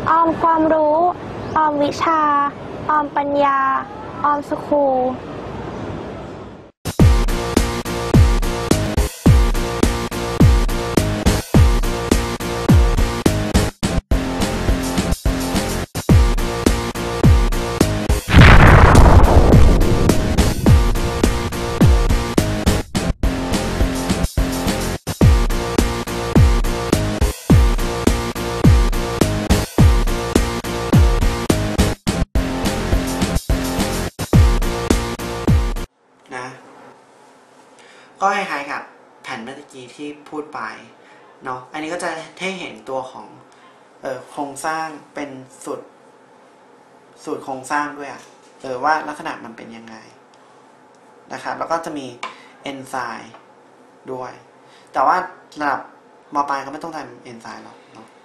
ออมความรู้ออมวิชาออมปัญญาออมสคูลก็คล้ายๆกับแผ่นเมื่อกี้ที่พูดไปเนาะอันนี้ก็จะให้เห็นตัวของโครงสร้างเป็นสูตรโครงสร้างด้วยว่าลักษณะมันเป็นยังไงนะครับแล้วก็จะมีเอนไซม์ด้วยแต่ว่าระดับม.ปลายก็ไม่ต้องทำเอนไซม์หรอกเนาะ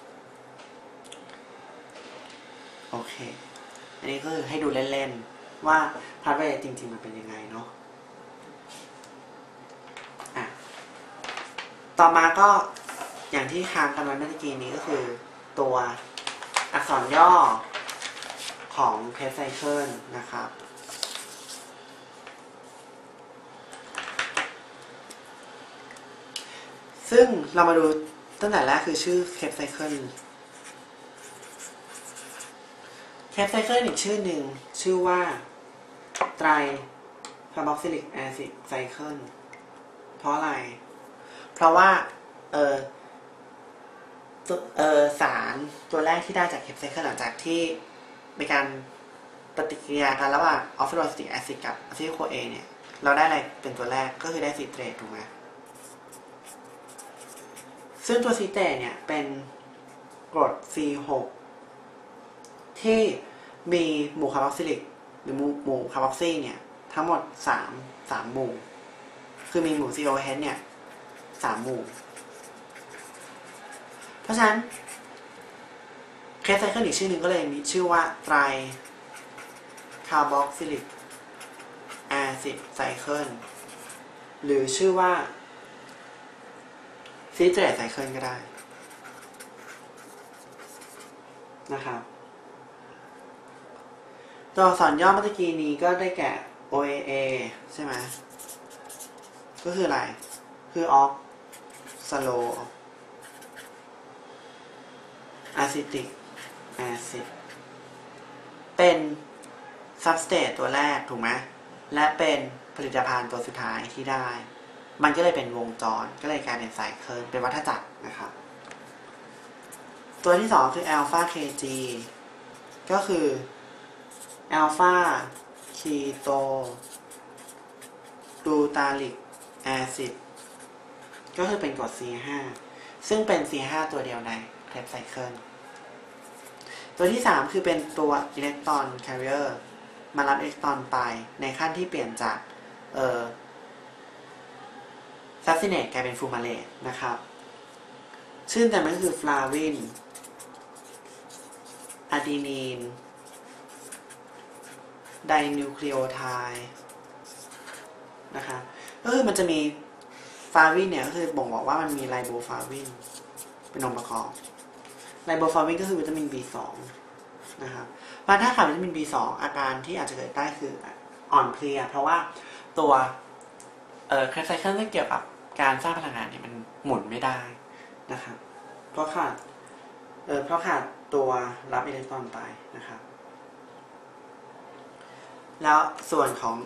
โอเคอันนี้ก็คือให้ดูเล่นๆว่าพาสเวย์จริงๆมันเป็นยังไงเนาะต่อมาก็อย่างที่ค้างกันไว้เมื่อกี้นี้ก็คือตัวอักษรย่อของเพปไซเคิลนะครับซึ่งเรามาดูตั้งแต่แรกคือชื่อเพปไซเคิลอีกชื่อหนึ่งชื่อว่าไตรคาร์บอกซิลิกแอซิดไซเคิลเพราะอะไรเพราะว่าสารตัวแรกที่ได้จากเคปไซเคิลหลังจากที่มีการปฏิกิริยากันระหว่างออกซิโดซิติกแอซิดกับอะซิโคเอเนี่ยเราได้อะไรเป็นตัวแรกก็คือได้ซิเตรตถูกไหมซึ่งตัวซิเตรตเนี่ยเป็นกรด C6 ที่มีหมู่คาร์บอกซิลิกหรือหมู่คาร์บอกซีเนี่ยทั้งหมด3หมู่คือมีหมู่ COH เนี่ย3หมู่เพราะฉะนั้นเคปไซเคิลอีกชื่อหนึ่งก็เลยมีชื่อว่าไตรคาร์บอกซิลิกแอซิดไซเคิลหรือชื่อว่าซิเตรตไซเคิลก็ได้นะครับตัวอักษรย่อเมื่อกี้นี้ก็ได้แก่ OAA ใช่ไหมก็คืออะไรคือออกซาโลอะซิติกแอซิดเป็นซับสเตทตัวแรกถูกไหมและเป็นผลิตภัณฑ์ตัวสุดท้ายที่ได้มันก็เลยเป็นวงจรก็เลยกลายเป็นไซเคิลเป็นวัฏจักรนะครับตัวที่2คืออัลฟาเคจีก็คืออัลฟาคีโตกลูตาลิกแอซิดก็คือเป็นกรด C5 ซึ่งเป็น C5 ตัวเดียวในเพปไซเคิลตัวที่3คือเป็นตัวอิเล็กตรอนแคริเออร์มารับอิเล็กตรอนไปในขั้นที่เปลี่ยนจากซัสซิเนตกลายเป็นฟูมาเลตนะครับชื่อแต่มันก็คือฟลาวินอะดีนีนไดนิวคลีโอไทด์นะครับก็คือมันจะมีฟาวินเนี่ยก็คือบ่งบอกว่ามันมีไลโบฟาวินเป็นองค์ประกอบไลโบฟาวินก็คือวิตามิน B2 นะครับถ้าขาดวิตามิน B2 อาการที่อาจจะเกิดได้คืออ่อนเพลียเพราะว่าตัวเคปไซเคิลที่เกี่ยวกับการสร้างพลังงานเนี่ยมันหมุนไม่ได้นะครับเพราะขาดตัวรับอิเล็กตรอนไปนะครับแล้วส่วนของ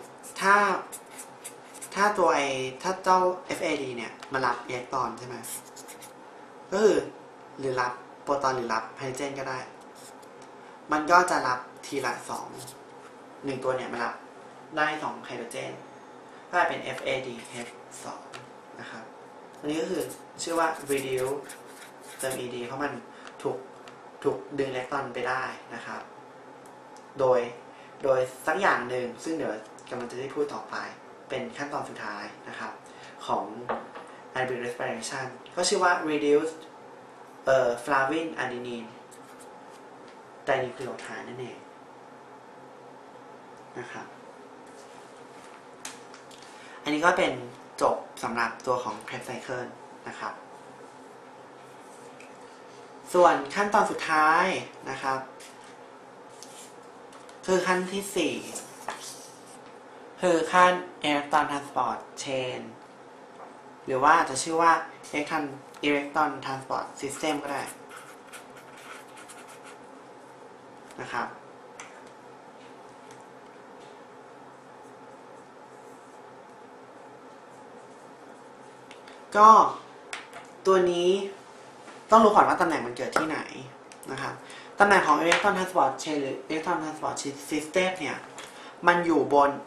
ถ้าตัวถ้าเจ้า FAD เนี่ยมารับอิเล็กตรอนใช่ไหมก็คือหรือรับโปรตอนหรือรับไฮโดรเจนก็ได้มันก็จะรับทีละ1ตัวเนี่ยมารับได้2ไฮโดรเจนก็จะเป็น FADH2 นะครับอันนี้ก็คือชื่อว่า reduce เติม ED เพราะมันถูกดึงอิเล็กตรอนไปได้นะครับโดยสักอย่างหนึ่งซึ่งเดี๋ยวกำลังจะได้พูดต่อไปเป็นขั้นตอนสุดท้ายนะครับของ anaerobic respiration ก็ชื่อว่า reduce flavin adenine dinucleotide นั่นเองนะครับอันนี้ก็เป็นจบสำหรับตัวของ Krebs cycle นะครับส่วนขั้นตอนสุดท้ายนะครับคือขั้นที่ 4คือขั้น Electron Transport Chain หรือว่าจะชื่อว่า Electron Transport System ก็ได้นะครับก็ตัวนี้ต้องรู้ก่อนว่าตำแหน่งมันเกิดที่ไหนนะครับตำแหน่งของ Electron Transport Chain หรือ Electron Transport System เนี่ยมันอยู่บน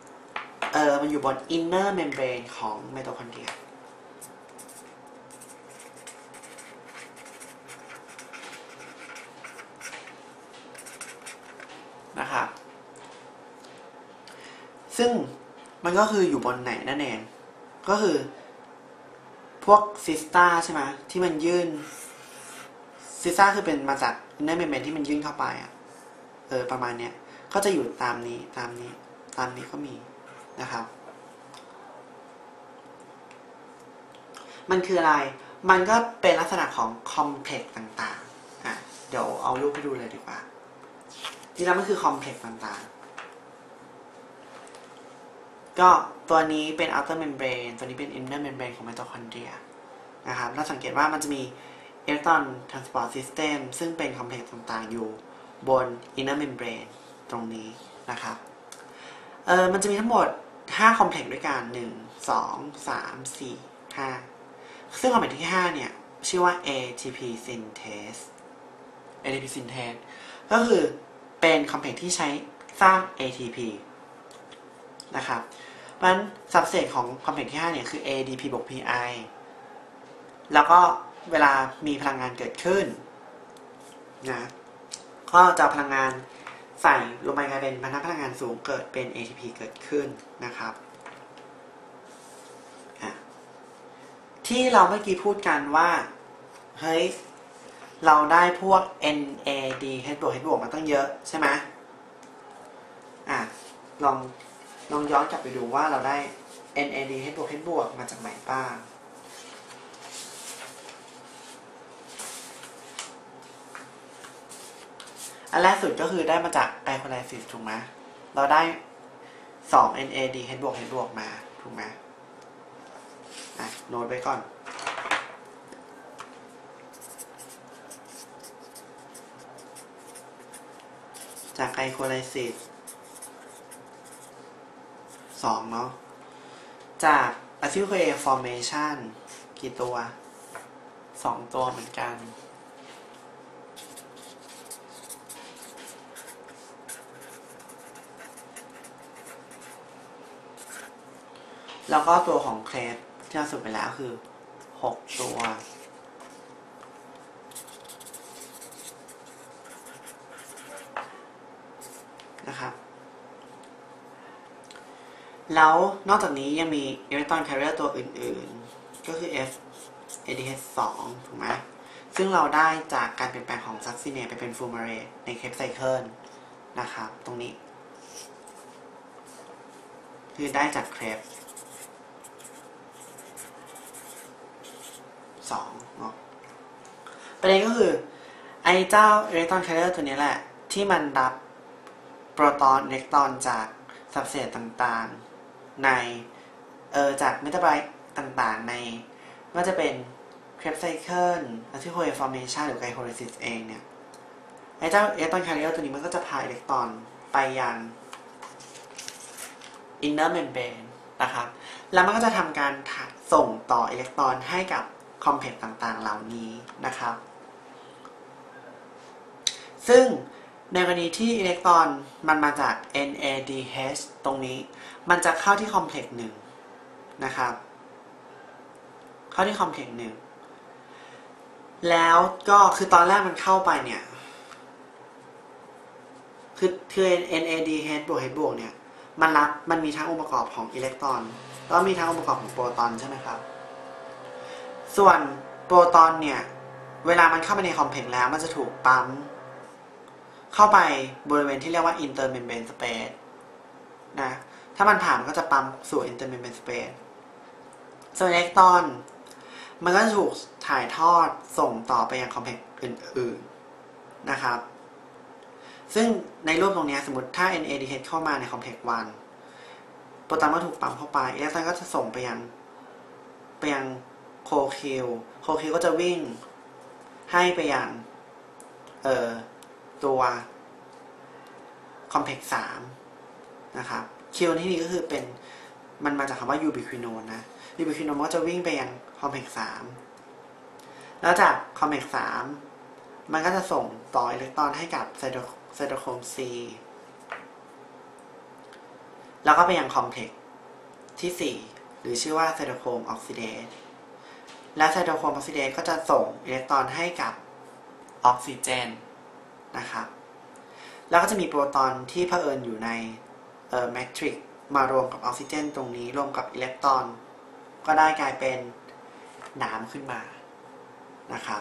inner membrane ของไมโตคอนเดรียนะครับซึ่งมันก็คืออยู่บนไหนนั่นเองก็คือพวกซิสตาใช่ไหมที่มันยื่นซิสตาคือเป็นมาจากเนื้อเมมเบรนที่มันยื่นเข้าไปอ่ะประมาณเนี้ยก็จะอยู่ตามนี้ก็มีนะครับมันคืออะไรมันก็เป็นลักษณะของคอมเพล็กซ์ต่างๆเดี๋ยวเอารูปให้ดูเลยดีกว่าที่นั้นมันคือคอมเพล็กซ์ต่างๆก็ตัวนี้เป็น outer membrane ตัวนี้เป็น inner membrane ของไมโตคอนเดรียนะครับเราสังเกตว่ามันจะมี electron transport system ซึ่งเป็นคอมเพล็กซ์ต่างๆอยู่บน inner membrane ตรงนี้นะครับมันจะมีทั้งหมด5คอมเพล็กซ์ด้วยกัน1 2 3 4 5ซึ่งคอมเพล็กซ์ที่5เนี่ยชื่อว่า ATP synthase ก็คือเป็นคอมเพล็กซ์ที่ใช้สร้าง ATP นะครับเพราะฉะนั้นสับเซตของคอมเพล็กซ์ที่5เนี่ยคือ ADP บวก PI แล้วก็เวลามีพลังงานเกิดขึ้นนะก็จะพลังงานใส่ลงไปกลายเป็นพลังงานสูงเกิดเป็น ATP เกิดขึ้นนะครับที่เราเมื่อกี้พูดกันว่าเฮ้ยเราได้พวก NADH บวกมาตั้งเยอะใช่ไหมลองย้อนกลับไปดูว่าเราได้ NADH บวกมาจากไหนบ้างอันแรกสุดก็คือได้มาจากไกลโคไลซิสถูกไหมเราได้2 NADH บวกมาถูกไหมโน้ตไว้ก่อนจากไกลโคไลซิส2เนาะจากอะซิลโคเอฟอร์เมชันกี่ตัว2ตัวเหมือนกันแล้วก็ตัวของเครปที่เราสุดไปแล้วคือ6ตัวนะครับแล้วนอกจากนี้ยังมีอิเล็กตรอนแคริเออร์ตัวอื่นๆก็คือ FADH2 ถูกไหมซึ่งเราได้จากการเปลี่ยนแปลงของซักซิเนตไปเป็นฟูมาเรตในเคปไซเคิลนะครับตรงนี้คือได้จากเครป2เนาะประเด็นก็คือไอ้เจ้าอิเล็กตรอนแคริเออร์ตัวนี้แหละที่มันรับโปรตอนอิเล็กตรอนจากสับเซตต่างๆในจากเมตาไบต์ต่างๆในว่าจะเป็นเครปไซเคิลอะซิโคเอฟอร์เมชันหรือไกลโคไลซิสเองเนี่ยไอ้เจ้าอิเล็กตรอนแคริเออร์ตัวนี้มันก็จะพาอิเล็กตรอนไปยังอินเนอร์เมมเบรนนะครับแล้วมันก็จะทำการส่งต่ออิเล็กตรอนให้กับคอมเพล็กซ์ต่างๆเหล่านี้นะครับซึ่งในกรณีที่อิเล็กตรอนมันมาจาก NADH ตรงนี้มันจะเข้าที่คอมเพล็กซ์1นะครับเข้าที่คอมเพล็กซ์1แล้วก็คือตอนแรกมันเข้าไปเนี่ยคือ NADH บวกเนี่ยมันมีทั้งองค์ประกอบของอิเล็กตรอนแล้วมีทั้งองค์ประกอบของโปรตอนใช่ไหมครับส่วนโปรตอนเนี่ยเวลามันเข้าไปในคอมเพล็กซ์แล้วมันจะถูกปั๊มเข้าไปบริเวณที่เรียกว่า intermembrane space นะถ้ามันผ่านก็จะปั๊มสู่ intermembrane space ส่วนอิเล็กตรอนมันก็จะถูกถ่ายทอดส่งต่อไปยังคอมเพล็กซ์อื่นๆนะครับซึ่งในรูปตรงนี้สมมติถ้า NADH เข้ามาในคอมเพล็กซ์1โปรตอนก็ถูกปั๊มเข้าไปอิเล็กตรอนก็จะส่งไปยังโคคิวก็จะวิ่งให้ไปยังตัวคอมเพล็กซ์3นะครับคิวที่นี่ก็คือเป็นมันมาจากคำว่ายูบิควิโนนนะยูบิควิโนนก็จะวิ่งไปยังคอมเพล็กซ์3แล้วจากคอมเพล็กซ์3มันก็จะส่งต่ออิเล็กตรอนให้กับไซโตโครม C แล้วก็ไปยังคอมเพล็กซ์ที่4หรือชื่อว่าไซโตโครมออกซิเดสและไซโตโครมออกซิเดสก็จะส่งอิเล็กตรอนให้กับออกซิเจนนะครับแล้วก็จะมีโปรตอนที่เผอิญอยู่ในแมทริกซ์มารวมกับออกซิเจนตรงนี้รวมกับอิเล็กตรอนก็ได้กลายเป็นน้ำขึ้นมานะครับ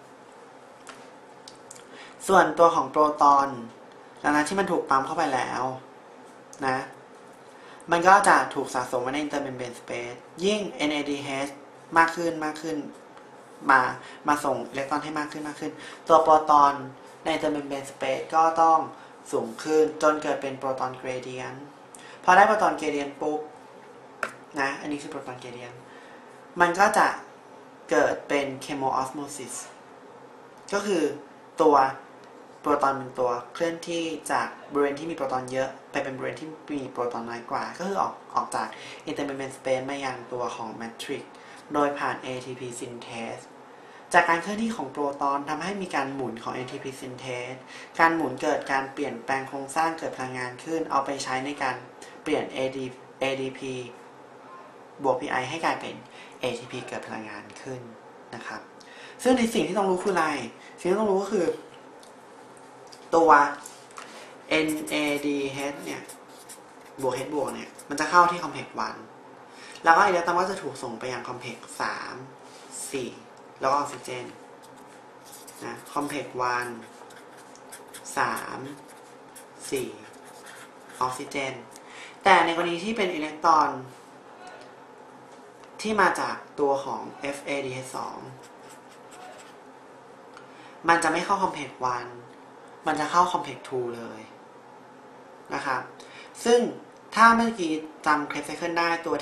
ส่วนตัวของโปรตอนหลังจากที่มันถูกปั๊มเข้าไปแล้วนะมันก็จะถูกสะสมไว้ใน intermembrane space ยิ่ง NADH มากขึ้นมาส่งอิเล็กตรอนให้มากขึ้นตัวโปรตอนใน intermembrane space ก็ต้องสูงขึ้นจนเกิดเป็นโปรตอน gradient พอได้โปรตอน gradient ปุ๊บนะอันนี้คือโปรตอน gradient มันก็จะเกิดเป็น chemoosmosis ก็คือตัวโปรตอนเป็นตัวเคลื่อนที่จากบริเวณที่มีโปรตอนเยอะไปเป็นบริเวณที่มีโปรตอนน้อยกว่าก็คือออกจาก intermembrane space มายังตัวของ matrix โดยผ่าน ATP synthase จากการเคลื่อนที่ของโปรตอนทำให้มีการหมุนของ ATP synthase การหมุนเกิดการเปลี่ยนแปลงโครงสร้างเกิดพลังงานขึ้นเอาไปใช้ในการเปลี่ยน ADP บวก PI ให้กลายเป็น ATP เกิดพลังงานขึ้นนะครับซึ่งในสิ่งที่ต้องรู้คืออะไรสิ่งที่ต้องรู้ก็คือตัว NADH เนี่ยบวก H บวกเนี่ยมันจะเข้าที่คอมเพล็กซ์1แล้วก็อิเล็กตรอนก็จะถูกส่งไปยังคอมเพล็กซ์3 4แล้วก็ออกซิเจนนะคอมเพล็กซ์1 3 4ออกซิเจนแต่ในกรณีที่เป็นอิเล็กตรอนที่มาจากตัวของ FADH2 มันจะไม่เข้าคอมเพล็กซ์1มันจะเข้าคอมเพล็กซ์2เลยนะครับซึ่งถ้าเมื่อกี้จำเครสไซเคิลได้ตัว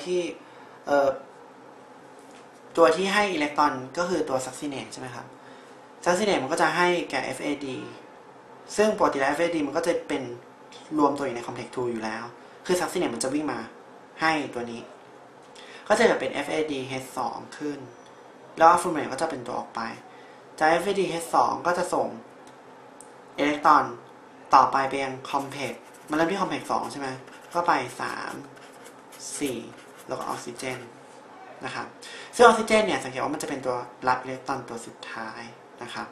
ที่ให้อิเล็กตรอนก็คือตัวซักซิเนตใช่ไหมครับซักซิเนตมันก็จะให้แก่ FAD ซึ่งปกติแล้ว FAD มันก็จะเป็นรวมตัวอยู่ในคอมเพล็กซ์2อยู่แล้วคือซักซิเนตมันจะวิ่งมาให้ตัวนี้ก็จะเกิดเป็น FADH2 ขึ้นแล้วฟูลเมตก็จะเป็นตัวออกไปจาก FADH2 ก็จะส่งอิเล็กตรอนต่อไปไปยังคอมเพล็กซ์มันเริ่มที่คอมเพล็กซ์2ใช่ไหมก็ไป3 4แล้วก็ออกซิเจนนะครับซึ่งออกซิเจนเนี่ยสังเกตว่ามันจะเป็นตัวรับอิเล็กตรอนตัวสุดท้ายนะครับ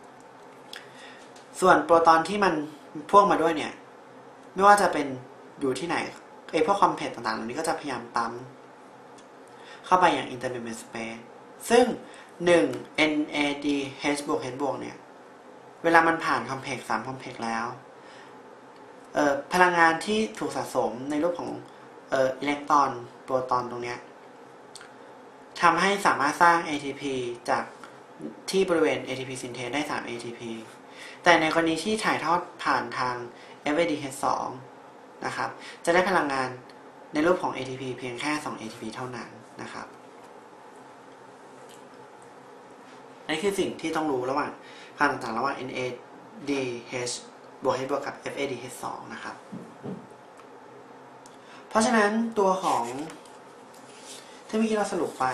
ส่วนโปรตอนที่มันพ่วงมาด้วยเนี่ยไม่ว่าจะเป็นอยู่ที่ไหนพวกคอมเพล็กซ์ต่างๆเหล่านี้ก็จะพยายามปั๊มเข้าไปอย่าง intermembrane space ซึ่ง1 NADH บวก H บวกเนี่ยเวลามันผ่านคอมเพล็กซ์3คอมเพล็กซ์แล้วพลังงานที่ถูกสะสมในรูปของอิเล็กตรอนโปรตอนตรงนี้ทำให้สามารถสร้าง ATP จากที่บริเวณ ATP synthase ได้3 ATP แต่ในกรณีที่ถ่ายทอดผ่านทาง FADH2 นะครับจะได้พลังงานในรูปของ ATP เพียงแค่2 ATP เท่านั้นนะครับนี่คือสิ่งที่ต้องรู้ระหว่างความต่างระหว่าง NADH บวก H บวกกับ FADH2 นะครับเพราะฉะนั้นตัวของที่เมื่อกี้เราสรุปไป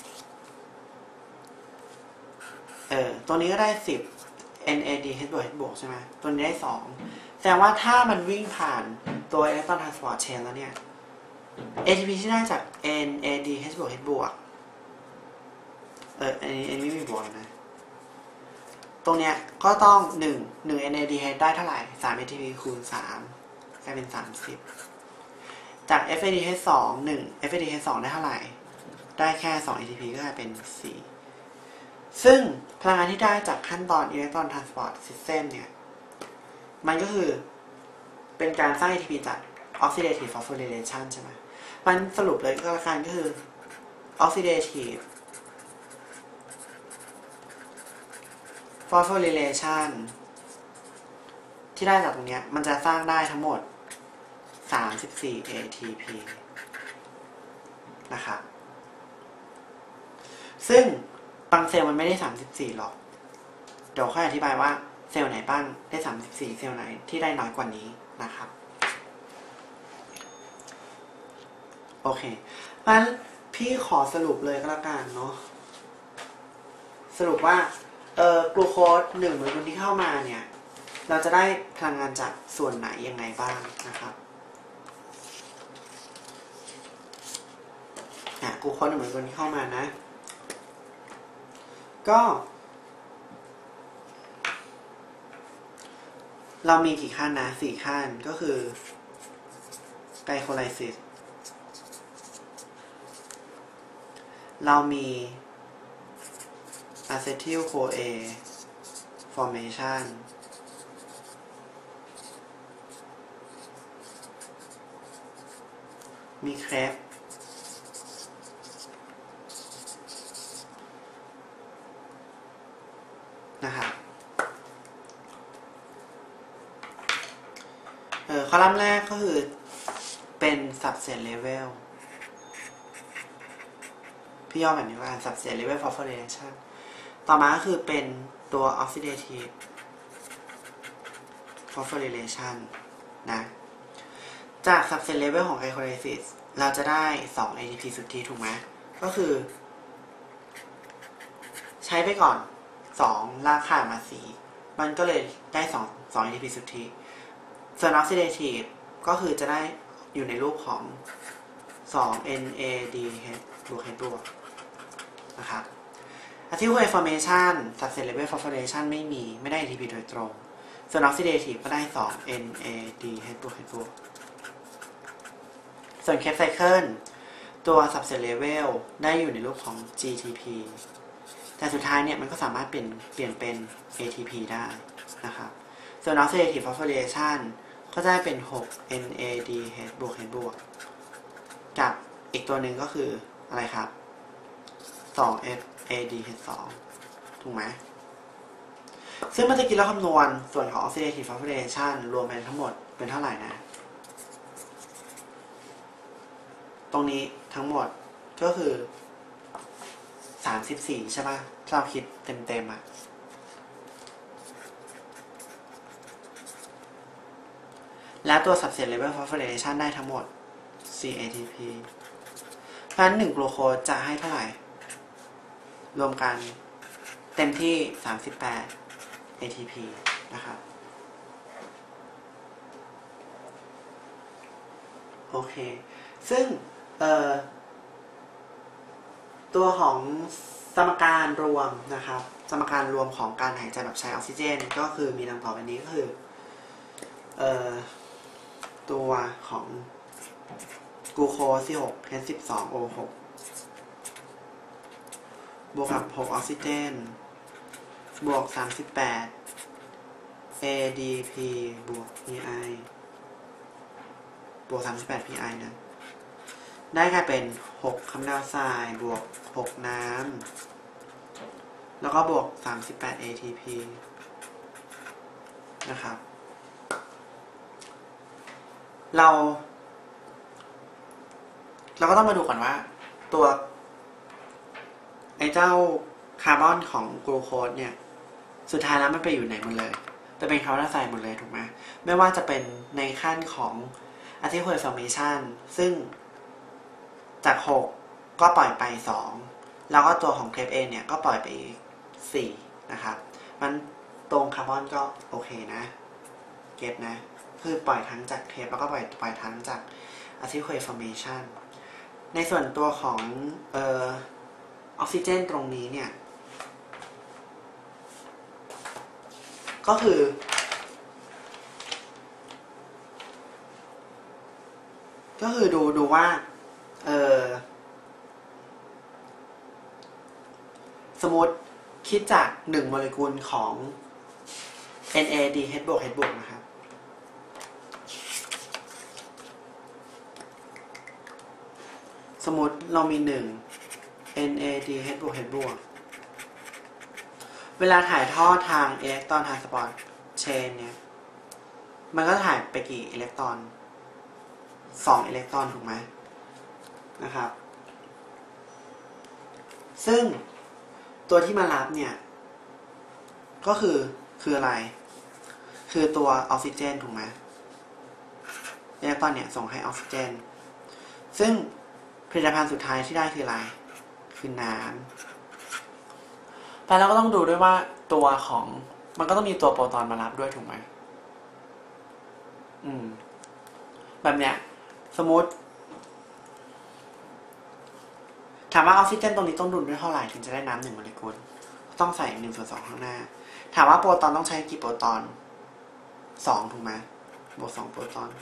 ตัวนี้ก็ได้10 NADH บวก H บวกใช่ไหมตัวนี้ได้2แสดงว่าถ้ามันวิ่งผ่านตัว Electron Transport Chain แล้วเนี่ย ATP ที่ได้จาก NADH บวก H บวกอันนี้ไม่มีบวกนะตรงเนี้ยก็ต้อง1 NADH ได้เท่าไหร่3 ATP คูณ3กลายเป็น30จาก FADH2 1 FADH2 ได้เท่าไหร่ได้แค่2 ATP ก็กลายเป็น4ซึ่งพลังงานที่ได้จากขั้นตอน Electron Transport System เนี่ยมันก็คือเป็นการสร้าง ATP จาก Oxidative Phosphorylation ใช่ไหมมันสรุปเลยก็แล้วกันก็คือ Oxidative phosphorylation ที่ได้จากตรงนี้มันจะสร้างได้ทั้งหมด34 ATP นะครับซึ่งบางเซลล์มันไม่ได้34หรอกเดี๋ยวค่อยอธิบายว่าเซลล์ไหนบ้างได้34เซลล์ไหนที่ได้น้อยกว่านี้นะครับโอเคงั้นพี่ขอสรุปเลยก็แล้วกันเนาะสรุปว่ากลูโคส1โมเลกุลที่เข้ามาเนี่ยเราจะได้พลังงานจากส่วนไหนยังไงบ้างนะครับกลูโคส1โมเลกุลที่เข้ามานะก็เรามีกี่ขั้นนะ4ขั้นก็คือไกลโคไลซิสเรามีอะเซทิลโคเอฟอร์เมชันมีเครปนะครับคอลัมน์แรกก็คือเป็น subset level พี่ย่อแบบนี้ว่า subset level phosphorylation ต่อมาก็คือเป็นตัว oxidative phosphorylation นะจาก subset level ของ glycolysis เราจะได้2 ATP สุทธิถูกไหมก็คือใช้ไปก่อน2ลากขาดมา4มันก็เลยได้2 ATP สุทธิส่วน oxidative ก็คือจะได้อยู่ในรูปของ2 NADH บวก H บวกนะครับactive formation subset level phosphorylation ไม่ได้ ATP โดยตรงส่วน oxidative ก็ได้2 NADH บวก H บวกส่วน Krebs cycle ตัว subset level ได้อยู่ในรูปของ GTP แต่สุดท้ายเนี่ยมันก็สามารถเปลี่ยนเป็น ATP ได้นะครับส่วน oxidative phosphorylation ก็ได้เป็น6 NADH บวก H บวกกับอีกตัวหนึ่งก็คืออะไรครับ2 FADH2 ถูกไหมซึ่งเมื่อกี้เราคำนวณส่วนของ oxidative phosphorylation รวมเป็นทั้งหมดเป็นเท่าไหร่นะตรงนี้ทั้งหมดก็คือ34ใช่ป่ะถ้าเราคิดเต็มๆแล้วตัว subset level phosphorylation ได้ทั้งหมด4 ATP เพราะฉะนั้น1กลูโคสจะให้เท่าไหร่รวมกันเต็มที่38 ATP นะครับโอเคซึ่งตัวของสมการรวมนะครับสมการรวมของการหายใจแบบใช้ออกซิเจนก็คือมีดังต่อไปนี้ก็คือตัวของกลูโคสที่6 H12O6 บวกกับ6ออกซิเจนบวก38 ADP บวก PI บวก38 PI นะได้กลายเป็น6คาร์บอนไดออกไซด์บวก6น้ำแล้วก็บวก38 ATP นะครับเราก็ต้องมาดูก่อนว่าตัวไอ้เจ้าคาร์บอนของกลูโคสเนี่ยสุดท้ายแล้วมันไปอยู่ไหนหมดเลยจะเป็นคาร์บอนไดออกไซด์หมดเลยถูกไหมไม่ว่าจะเป็นในขั้นของ active formation ซึ่งจาก6ก็ปล่อยไป2แล้วก็ตัวของเครปเองเนี่ยก็ปล่อยไป4นะครับมันตรงคาร์บอนก็โอเคนะเก็ตนะคือปล่อยทั้งจากเครปแล้วก็ปล่อยทั้งจาก active formation ในส่วนตัวของออกซิเจนตรงนี้เนี่ยก็คือดูว่าสมมติคิดจาก1โมเลกุลของ NADH บวก H บวกนะครับสมมติเรามี1 NADH บวก H บวกเวลาถ่ายทอดทางอิเล็กตรอนทรานสปอร์ตเชนเนี่ยมันก็ถ่ายไปกี่อิเล็กตรอน2อิเล็กตรอนถูกไหมนะครับซึ่งตัวที่มารับเนี่ยก็คืออะไรคือตัวออกซิเจนถูกไหมอิเล็กตรอนเนี่ยส่งให้ออกซิเจนซึ่งผลิตภัณฑ์สุดท้ายที่ได้คืออะไรคือน้ำแต่เราก็ต้องดูด้วยว่าตัวของมันก็ต้องมีตัวโปรตอนมารับด้วยถูกไหมแบบเนี้ยสมมติถามว่าออกซิเจนตรงนี้ต้องดุลด้วยเท่าไหร่ถึงจะได้น้ำ1 โมเลกุลต้องใส่1/2ข้างหน้าถามว่าโปรตอนต้องใช้กี่โปรตอน2ถูกไหมบวก2โปรตอน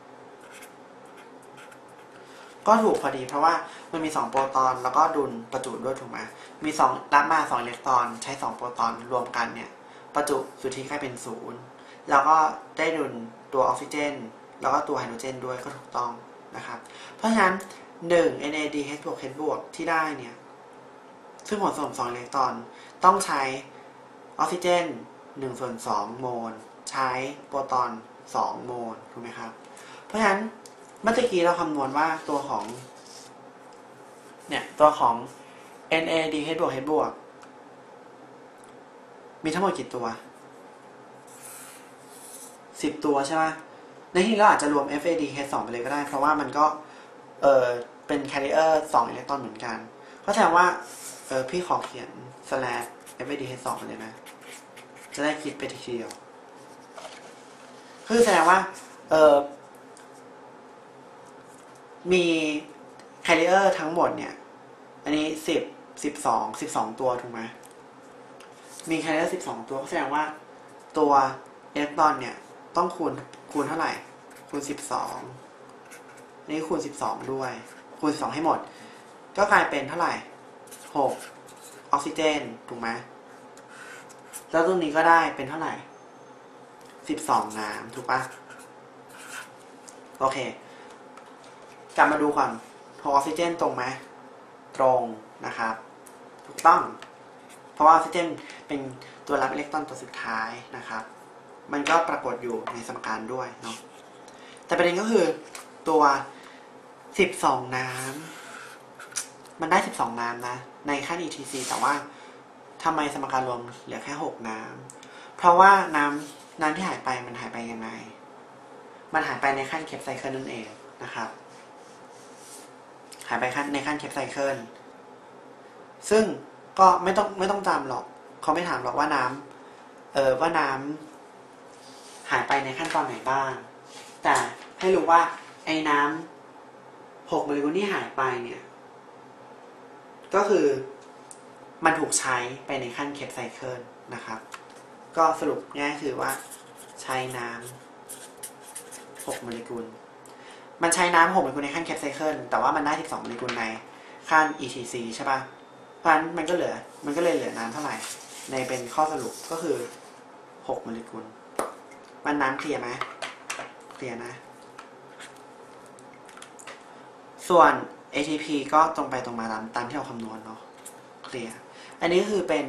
ก็ถูกพอดีเพราะว่ามันมี2โปรตอนแล้วก็ดุลประจุด้วยถูกไหมมี2รับมา2อิเล็กตรอนใช้2โปรตอนรวมกันเนี่ยประจุสุทธิกลายเป็น0แล้วก็ได้ดุลตัวออกซิเจนแล้วก็ตัวไฮโดรเจนด้วยก็ถูกต้องนะครับเพราะฉะนั้น1 NADH+ H+ ที่ได้เนี่ยซึ่งผลสม2อิเล็กตรอนต้องใช้ออกซิเจน1/2 โมลใช้โปรตอน2 โมลถูกไหมครับเพราะฉะนั้นเมื่อกี้เราคำนวณว่าตัวของเนี่ยตัวของ NADH+ H+ มีทั้งหมดกี่ตัว10 ตัวใช่ไหมในที่นี้เราอาจจะรวม FADH2 ไปเลยก็ได้เพราะว่ามันก็เป็น carrier 2 อิเล็กตรอนเหมือนกันก็แสดงว่าพี่ขอเขียน /FADH2 ไปเลยนะจะได้คิดไปทีเดียวคือแสดงว่ามี carrier ทั้งหมดเนี่ยอันนี้12 ตัวถูกไหมมี carrier 12 ตัวก็แสดงว่าตัวอิเล็กตรอนเนี่ยต้องคูณเท่าไหร่คูณ12นี่คูณ12ด้วยคูณ12ให้หมดก็กลายเป็นเท่าไหร่6ออกซิเจนถูกไหมแล้วตรงนี้ก็ได้เป็นเท่าไหร่12น้ำถูกปะโอเคกลับมาดูก่อน6ออกซิเจนตรงไหมตรงนะครับถูกต้องเพราะว่าออกซิเจนเป็นตัวรับอิเล็กตรอนตัวสุดท้ายนะครับมันก็ปรากฏอยู่ในสมการด้วยเนาะแต่ประเด็นก็คือตัว12น้ำมันได้12น้ำนะในขั้น ETC แต่ว่าทำไมสมการรวมเหลือแค่6น้ำเพราะว่าน้ำที่หายไปมันหายไปยังไงมันหายไปในขั้นเคปไซเคิลนั่นเองนะครับหายไปในขั้นเคปไซเคิลซึ่งก็ไม่ต้องจำหรอกเขาไม่ถามหรอกว่าน้ำหายไปในขั้นตอนไหนบ้างแต่ให้รู้ว่าไอ้น้ำ6 โมเลกุลที่หายไปเนี่ยก็คือมันถูกใช้ไปในขั้นเคปไซเคิลนะครับก็สรุปง่ายคือว่าใช้น้ำ6 โมเลกุลมันใช้น้ำ6 โมเลกุลในขั้นเคปไซเคิลแต่ว่ามันได้12 โมเลกุลในขั้น ETC ใช่ปะเพราะฉะนั้นมันก็เลยเหลือน้ำเท่าไหร่ในเป็นข้อสรุปก็คือ6 โมเลกุลมันน้ำเคลียร์ไหมเคลียร์นะส่วน ATP ก็ตรงไปตรงมาตามที่เราคำนวณเนาะเคลียร์อันนี้คือเป็น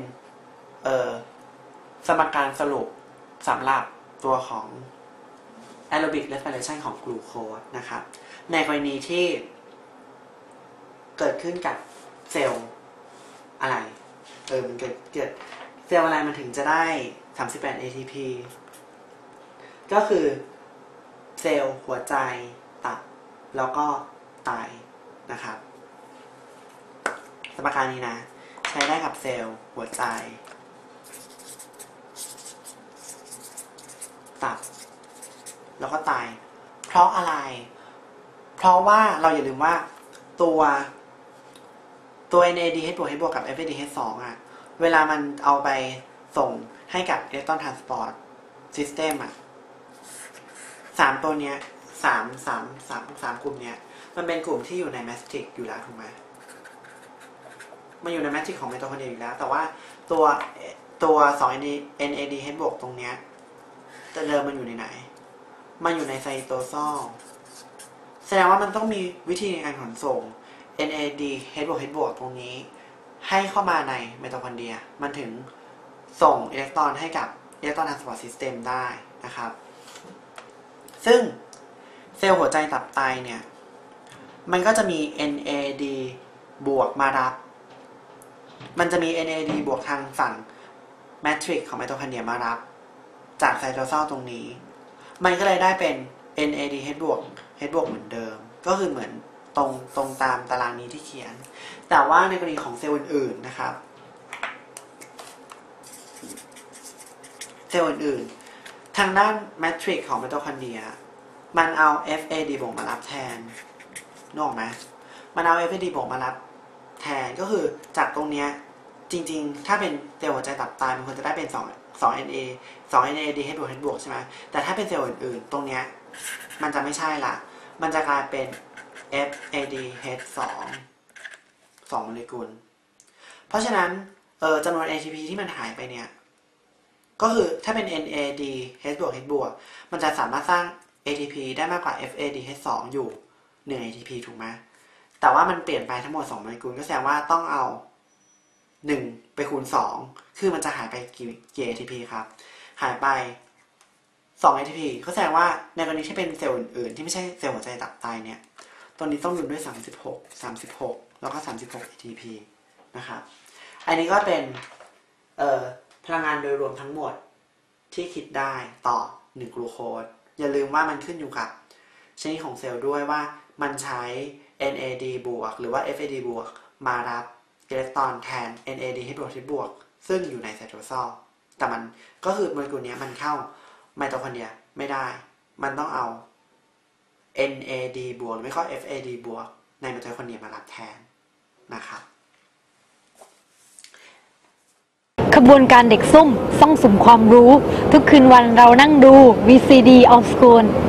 สมการสรุปสำหรับตัวของ aerobic respiration ของกลูโคสนะครับในกรณีที่เกิดขึ้นกับเซลล์อะไรมันเกิดเซลล์อะไรมันถึงจะได้38 ATP ก็คือเซลล์หัวใจตับแล้วก็ไตนะครับสมการนี้นะใช้ได้กับเซลล์หัวใจตับแล้วก็ไตเพราะอะไรเพราะว่าเราอย่าลืมว่าตัว NADH+ H+ กับ FADH2 อ่ะเวลามันเอาไปส่งให้กับ Electron Transport System อ่ะ3ตัวเนี้ย3กลุ่มเนี้ยมันเป็นกลุ่มที่อยู่ในแมสติกอยู่แล้วถูกไหมมันอยู่ในแมทริกของไมโตคอนเดรียอยู่แล้วแต่ว่าตัว2 NADH บวกตรงเนี้ยแต่เดิมมันอยู่ในไหนมันอยู่ในไซโตโซลแสดงว่ามันต้องมีวิธีในการขนส่ง NADH บวก H บวกตรงนี้ให้เข้ามาในไมโตคอนเดรียมันถึงส่งอิเล็กตรอนให้กับอิเล็กตรอนทรานสปอร์ตซิสเต็มได้นะครับซึ่งเซลล์หัวใจตับไตเนี่ยมันก็จะมี NAD บวกมารับมันจะมี NAD บวกทางฝั่งแมทริกซ์ของไมโทคอนเดรียมารับจากไซโตโซลตรงนี้มันก็เลยได้เป็น NADH บวก H บวกเหมือนเดิมก็คือเหมือนตรงตามตารางนี้ที่เขียนแต่ว่าในกรณีของเซลล์อื่นๆนะครับเซลล์อื่นๆทางด้านแมทริกซ์ของไมโทคอนเดรียมันเอา FAD บวกมารับแทนนึกออกไหมมันเอา FAD บวกมารับแทนก็คือจากตรงเนี้ยจริงๆถ้าเป็นเซลล์หัวใจตับไตมันควรจะได้เป็น2 NADH บวก H บวกใช่ไหมแต่ถ้าเป็นเซลล์อื่นๆตรงเนี้ยมันจะไม่ใช่ละมันจะกลายเป็น FADH 2โมเลกุลเพราะฉะนั้นจำนวน ATP ที่มันหายไปเนี่ยก็คือถ้าเป็น NADH บวก H บวกมันจะสามารถสร้าง ATP ได้มากกว่า FADH 2อยู่1 ATP ถูกไหมแต่ว่ามันเปลี่ยนไปทั้งหมด2โมเลกุลก็แสดงว่าต้องเอา1ไปคูณ2คือมันจะหายไปกี่ ATP ครับหายไป2 ATP ก็แสดงว่าในกรณีที่เป็นเซลล์อื่นๆที่ไม่ใช่เซลล์หัวใจตับไตเนี่ยตัวนี้ต้องอยู่ด้วย36แล้วก็36 ATP นะครับอันนี้ก็เป็นพลังงานโดยรวมทั้งหมดที่คิดได้ต่อ1กลูโคสอย่าลืมว่ามันขึ้นอยู่กับชนิดของเซลล์ด้วยว่ามันใช้ NAD บวกหรือว่า FAD บวกมารับอิเล็กตรอนแทน NADH บวก H บวกซึ่งอยู่ในไซโตโซลแต่มันก็คือโมเลกุลนี้มันเข้าไมโทคอนเดรียไม่ได้มันต้องเอา NAD บวกหรือไม่ก็ FAD บวกในไมโทคอนเดรียมารับแทนนะครับขบวนการเด็กส้มซ่องสุมความรู้ทุกคืนวันเรานั่งดู VCD of School